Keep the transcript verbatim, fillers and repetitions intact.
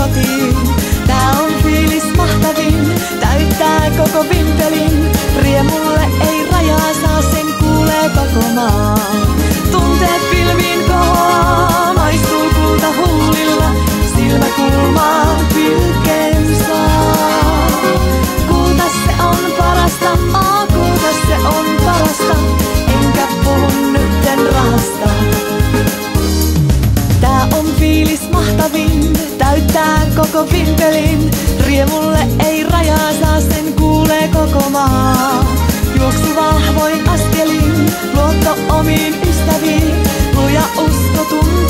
kotiin. Tää on fiilis mahtavin, täyttää koko Vimpelin. Riemulle ei rajaa saa, sen kuulee koko maa. Tunteet pilviin kohoaa, maistuu kulta huulilla. Silmä kulmaa pilkkeen saa. Kulta se on parasta, aa kulta se on parasta. Enkä puhu nytten rahasta. Tää on fiilis mahtavin, täyttää koko Vimpelin. Riemulle ei rajaa saa, sen kuulee koko maa. Juoksu vahvoin askelin, luotto omiin ystäviin. Luja usko tuntuu.